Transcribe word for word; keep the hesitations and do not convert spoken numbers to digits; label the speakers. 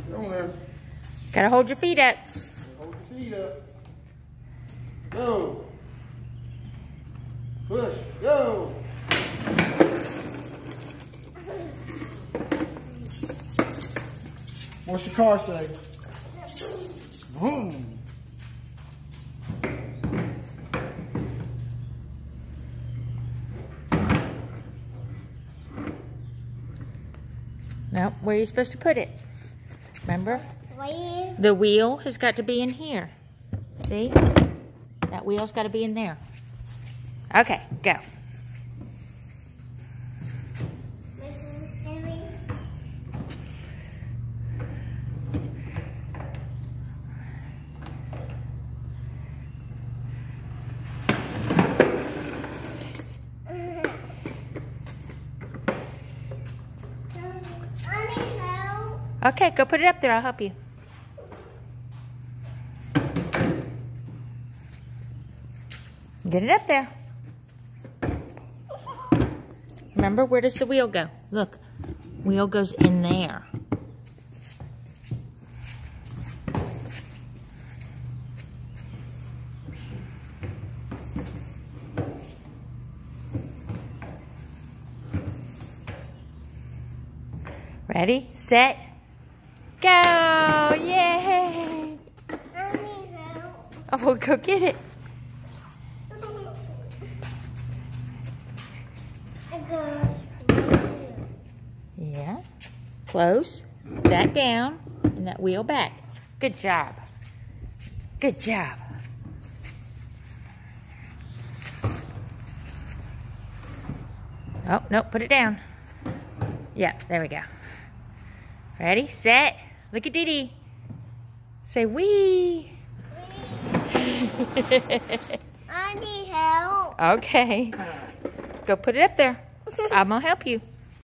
Speaker 1: Get on there.
Speaker 2: Gotta hold your feet up.
Speaker 1: Hold your feet up. Go. Push. Go. What's your car say? Boom.
Speaker 2: Now, where are you supposed to put it? Remember?
Speaker 3: Where?
Speaker 2: The wheel has got to be in here. See? That wheel's got to be in there. Okay, go. Okay, go put it up there. I'll help you. Get it up there. Remember, where does the wheel go? Look, wheel goes in there. Ready, set, go! Yay! Oh, we'll go get it. Yeah. Close. That down and that wheel back. Good job. Good job. Oh, no, put it down. Yeah, there we go. Ready, set, look at Dee Dee. Say wee.
Speaker 3: I need help.
Speaker 2: Okay. Go put it up there. I'm gonna help you.